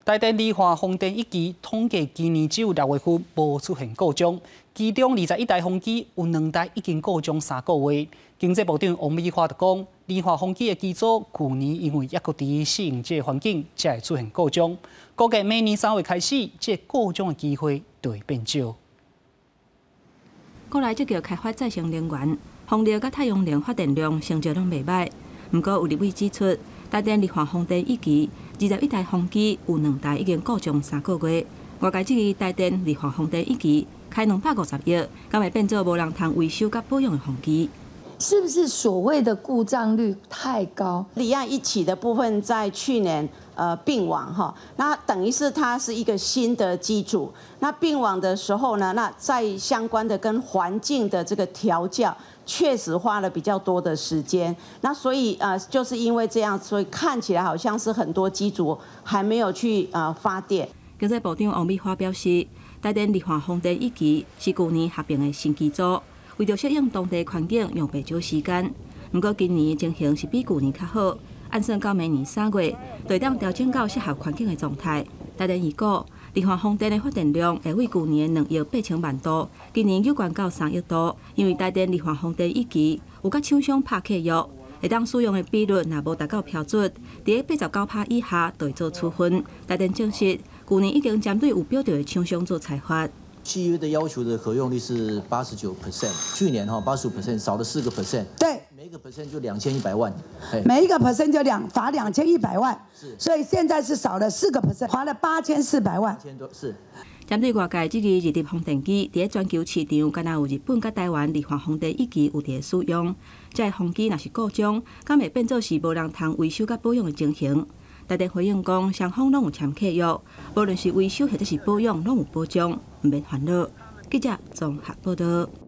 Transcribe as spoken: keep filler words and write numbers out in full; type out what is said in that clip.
台电离岸风电一期统计今年只有六月份无出现故障，其中二十一台风机有两台已经故障三个月。经济部长王美花就讲，离岸风机的机组去年因为抑搁伫适应这个环境，才会出现故障。估计明年三月开始，这故障的机会就会变少。 国内积极开发再生能源，风力甲太阳能发电量成绩拢袂歹。不过有立委指出，台电离岸风电一期二十一台风机有两台已经故障三个月。外界质疑台电离岸风电一期开两百五十亿，敢会变做无人通维修甲保养的风机？ 是不是所谓的故障率太高？ 离岸一起的部分在去年呃并网哈，那等于是它是一个新的机组。那并网的时候呢，那在相关的跟环境的这个调教，确实花了比较多的时间。那所以呃就是因为这样，所以看起来好像是很多机组还没有去呃发电。 经济部长王美花表示，台电离岸风电一期是去年合并的新机组。为着适应当地环境，用不少时间。不过今年的情形是比去年较好，按算到明年三月，就当调整到适合环境的状态。台电预估，离岸风电的发电量会为去年两亿八千万度，今年有关到三亿度。因为台电离岸风电一期有甲厂商拍契约，会当使用的比率若无达到标准，伫个八十九趴以下就会做处分。台电证实，去年已经针对有标准的厂商做裁罚。 契约的要求的可用率是八十九 percent， 去年哈八十五 percent 少了四个 percent， 对， 每一个 percent 就两千一百万， 每一个 percent 就两罚两千一百万，是，所以现在是少了四个 percent， 罚了八千四百万， 千多是。 针对外界质疑日立风电机伫全球市场，敢若有日本甲台湾离岸风电一期有伫使用，这个风机若是故障，敢会变做是无人通维修甲保养的情形？台电回应讲，双方拢有签契约，无论是维修或者是保养，拢有保障，毋免烦恼。记者综合报道。